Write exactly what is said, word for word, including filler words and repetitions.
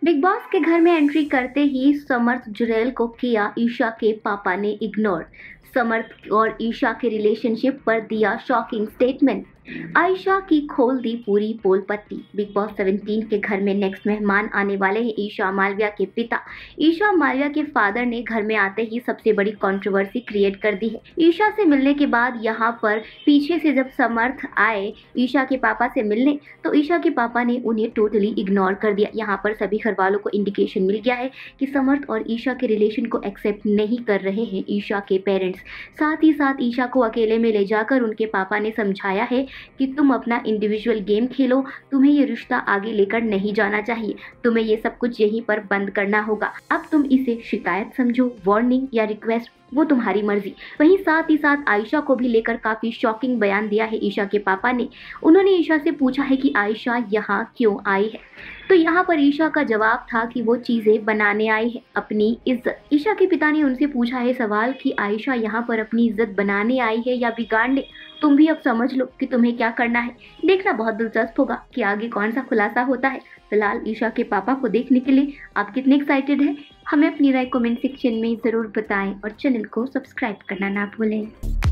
Big boss के घर में एंट्री करते ही समर्थ जुरैल को किया ईशा के पापा ने इग्नोर। समर्थ और ईशा के रिलेशनशिप पर दिया शॉकिंग स्टेटमेंट। आयशा की खोल दी पूरी पोल पत्ती। बिग बॉस सत्रह के घर में नेक्स्ट मेहमान आने वाले हैं ईशा मालविया के पिता। ईशा मालविया के फादर ने घर में आते ही सबसे बड़ी कंट्रोवर्सी क्रिएट कर दी है। ईशा से मिलने के बाद यहाँ पर पीछे से जब समर्थ आए ईशा के पापा से मिलने, तो ईशा के पापा ने उन्हें टोटली इग्नोर कर दिया। यहाँ पर सभी घर वालों को इंडिकेशन मिल गया है कि समर्थ और ईशा के रिलेशन को एक्सेप्ट नहीं कर रहे हैं ईशा के पेरेंट्स। साथ ही साथ ईशा को अकेले में ले जाकर उनके पापा ने समझाया है कि तुम अपना इंडिविजुअल गेम खेलो, तुम्हें ये रिश्ता आगे लेकर नहीं जाना चाहिए, तुम्हें ये सब कुछ यहीं पर बंद करना होगा। अब तुम इसे शिकायत समझो, वार्निंग या रिक्वेस्ट, वो तुम्हारी मर्जी। वहीं साथ ही साथ आयशा को भी लेकर काफी शॉकिंग बयान दिया है ईशा के पापा ने। उन्होंने ईशा से पूछा है कि आयशा यहाँ क्यों आई है, तो यहाँ पर ईशा का जवाब था कि वो चीजें बनाने आई है, अपनी इज्जत। ईशा के पिता ने उनसे पूछा है सवाल कि आयशा यहाँ पर अपनी इज्जत बनाने आई है या बिगाड़ने। तुम भी अब समझ लो कि तुम्हें क्या करना है। देखना बहुत दिलचस्प होगा कि आगे कौन सा खुलासा होता है। फिलहाल ईशा के पापा को देखने के लिए आप कितने एक्साइटेड हैं? हमें अपनी राय कमेंट सेक्शन में ज़रूर बताएं और चैनल को सब्सक्राइब करना ना भूलें।